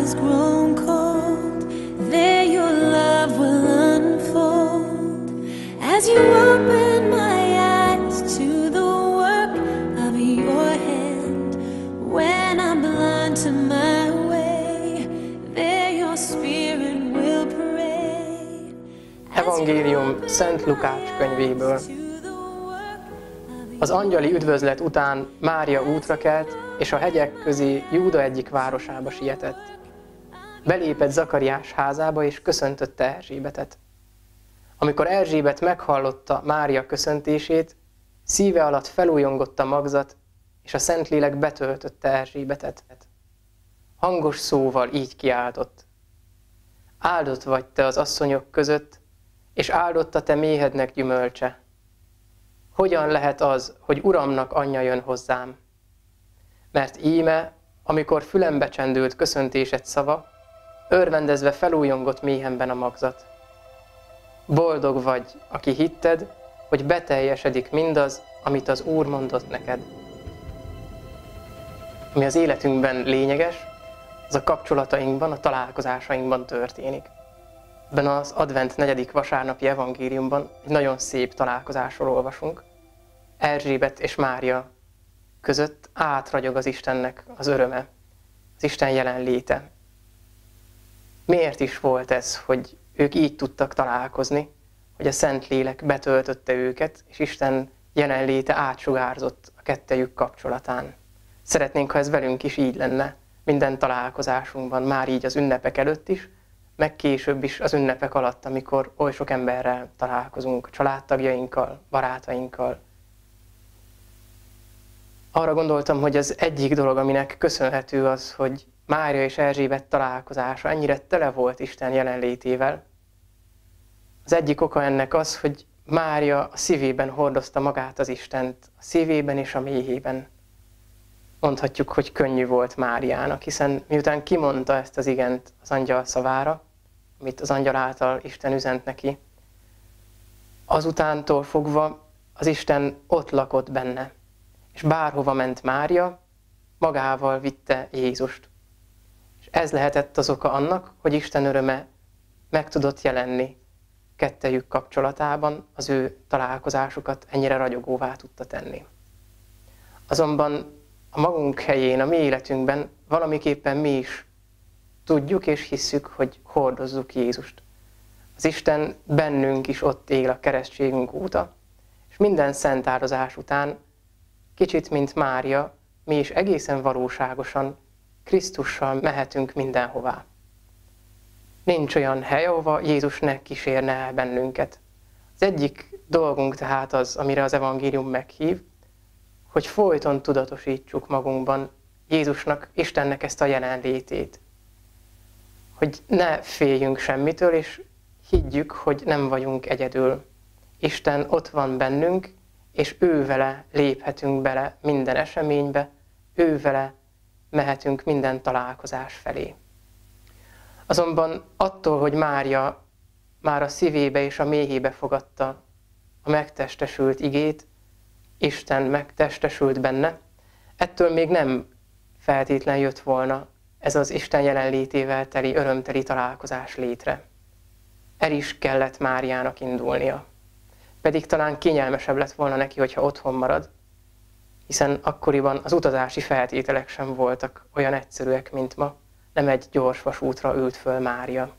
has grown cold, there your love will unfold. As you open my eyes to the work of your hand, when I'm blind to my way, there your spirit will pray. Evangélium Szent Lukács könyvéből. Az angyali üdvözlet után Mária útra kelt, és a hegyek közé Júda egyik városába sietett. Belépett Zakariás házába, és köszöntötte Erzsébetet. Amikor Erzsébet meghallotta Mária köszöntését, szíve alatt felújongott a magzat, és a Szentlélek betöltötte Erzsébetet. Hangos szóval így kiáltott: áldott vagy te az asszonyok között, és áldott a te méhednek gyümölcse. Hogyan lehet az, hogy Uramnak anyja jön hozzám? Mert íme, amikor fülembe csendült köszöntésed szava, örvendezve felújongott méhemben a magzat. Boldog vagy, aki hitted, hogy beteljesedik mindaz, amit az Úr mondott neked. Ami az életünkben lényeges, az a kapcsolatainkban, a találkozásainkban történik. Ebben az advent 4. vasárnapi evangéliumban egy nagyon szép találkozásról olvasunk. Erzsébet és Mária között átragyog az Istennek az öröme, az Isten jelenléte. Miért is volt ez, hogy ők így tudtak találkozni, hogy a Szentlélek betöltötte őket, és Isten jelenléte átsugárzott a kettejük kapcsolatán? Szeretnénk, ha ez velünk is így lenne, minden találkozásunkban, már így az ünnepek előtt is, meg később is az ünnepek alatt, amikor oly sok emberrel találkozunk, családtagjainkkal, barátainkkal. Arra gondoltam, hogy az egyik dolog, aminek köszönhető az, hogy Mária és Erzsébet találkozása ennyire tele volt Isten jelenlétével. Az egyik oka ennek az, hogy Mária a szívében hordozta magát az Istent, a szívében és a méhében. Mondhatjuk, hogy könnyű volt Máriának, hiszen miután kimondta ezt az igent az angyal szavára, amit az angyal által Isten üzent neki, azutántól fogva az Isten ott lakott benne, és bárhova ment Mária, magával vitte Jézust. És ez lehetett az oka annak, hogy Isten öröme meg tudott jelenni kettejük kapcsolatában, az ő találkozásukat ennyire ragyogóvá tudta tenni. Azonban a magunk helyén, a mi életünkben valamiképpen mi is tudjuk és hisszük, hogy hordozzuk Jézust. Az Isten bennünk is ott él a keresztségünk óta, és minden szentározás után, kicsit mint Mária, mi is egészen valóságosan Krisztussal mehetünk mindenhová. Nincs olyan hely, ahova Jézus ne kísérne el bennünket. Az egyik dolgunk tehát az, amire az evangélium meghív, hogy folyton tudatosítsuk magunkban Jézusnak, Istennek ezt a jelenlétét. Hogy ne féljünk semmitől, és higgyük, hogy nem vagyunk egyedül. Isten ott van bennünk, és ő vele léphetünk bele minden eseménybe, ő vele mehetünk minden találkozás felé. Azonban attól, hogy Mária már a szívébe és a méhébe fogadta a megtestesült igét, Isten megtestesült benne, ettől még nem feltétlen jött volna ez az Isten jelenlétével teli, örömteli találkozás létre. El is kellett Máriának indulnia. Pedig talán kényelmesebb lett volna neki, hogyha otthon marad, hiszen akkoriban az utazási feltételek sem voltak olyan egyszerűek, mint ma. Nem egy gyors vasútra ült föl Mária.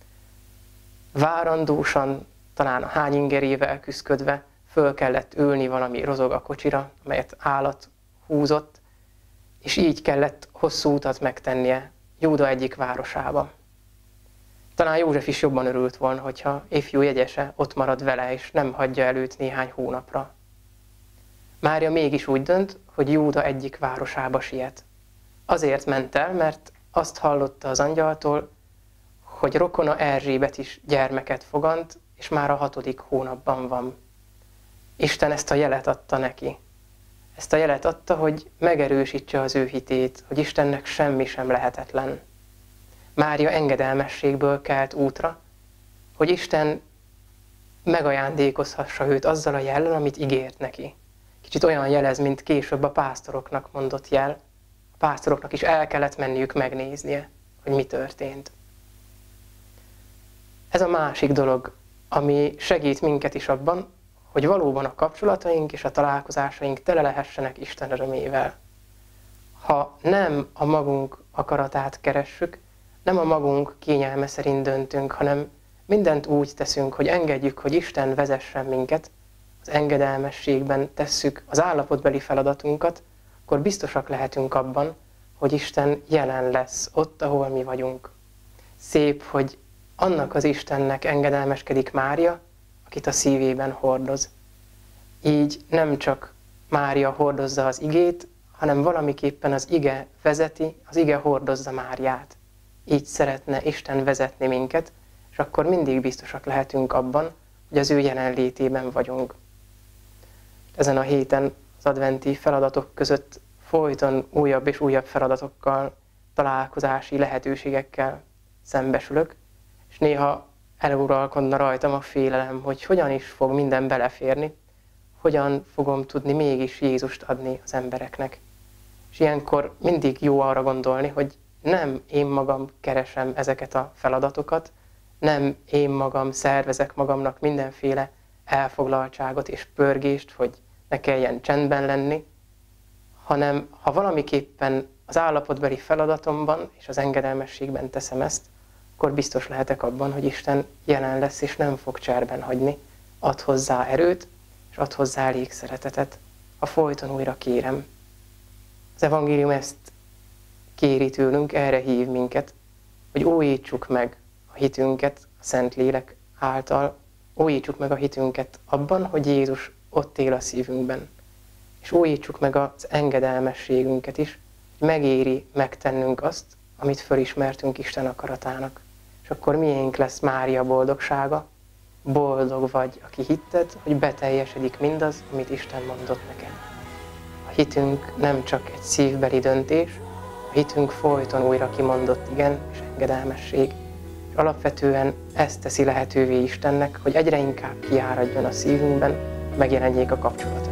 Várandósan, talán a hányingerével küszködve, föl kellett ülni valami rozogakocsira, amelyet állat húzott, és így kellett hosszú utat megtennie Júda egyik városába. Talán József is jobban örült volna, hogyha ifjú jegyese ott marad vele, és nem hagyja el őt néhány hónapra. Mária mégis úgy dönt, hogy Júda egyik városába siet. Azért ment el, mert azt hallotta az angyaltól, hogy rokona Erzsébet is gyermeket fogant, és már a 6. hónapban van. Isten ezt a jelet adta neki. Ezt a jelet adta, hogy megerősítse az ő hitét, hogy Istennek semmi sem lehetetlen. Mária engedelmességből kelt útra, hogy Isten megajándékozhassa őt azzal a jellel, amit ígért neki. Kicsit olyan jelez, mint később a pásztoroknak mondott jel. A pásztoroknak is el kellett menniük megnéznie, hogy mi történt. Ez a másik dolog, ami segít minket is abban, hogy valóban a kapcsolataink és a találkozásaink tele lehessenek Isten örömével. Ha nem a magunk akaratát keressük, nem a magunk kényelme szerint döntünk, hanem mindent úgy teszünk, hogy engedjük, hogy Isten vezessen minket, az engedelmességben tesszük az állapotbeli feladatunkat, akkor biztosak lehetünk abban, hogy Isten jelen lesz ott, ahol mi vagyunk. Szép, hogy annak az Istennek engedelmeskedik Mária, akit a szívében hordoz. Így nem csak Mária hordozza az igét, hanem valamiképpen az ige vezeti, az ige hordozza Máriát. Így szeretne Isten vezetni minket, és akkor mindig biztosak lehetünk abban, hogy az ő jelenlétében vagyunk. Ezen a héten az adventi feladatok között folyton újabb és újabb feladatokkal, találkozási lehetőségekkel szembesülök, és néha eluralkodna rajtam a félelem, hogy hogyan is fog minden beleférni, hogyan fogom tudni mégis Jézust adni az embereknek. És ilyenkor mindig jó arra gondolni, hogy nem én magam keresem ezeket a feladatokat, nem én magam szervezek magamnak mindenféle elfoglaltságot és pörgést, hogy ne kelljen csendben lenni, hanem ha valamiképpen az állapotbeli feladatomban és az engedelmességben teszem ezt, akkor biztos lehetek abban, hogy Isten jelen lesz és nem fog cserben hagyni. Ad hozzá erőt, és ad hozzá elég szeretetet, ha folyton újra kérem. Az evangélium ezt kéri tőlünk, erre hív minket, hogy újítsuk meg a hitünket a Szentlélek által, újítsuk meg a hitünket abban, hogy Jézus ott él a szívünkben. És újítsuk meg az engedelmességünket is, hogy megéri megtennünk azt, amit fölismertünk Isten akaratának. És akkor miénk lesz Mária boldogsága? Boldog vagy, aki hitted, hogy beteljesedik mindaz, amit Isten mondott neked. A hitünk nem csak egy szívbeli döntés, a hitünk folyton újra kimondott igen és engedelmesség. És alapvetően ezt teszi lehetővé Istennek, hogy egyre inkább kiáradjon a szívünkben, megjelenjék a kapcsolatok.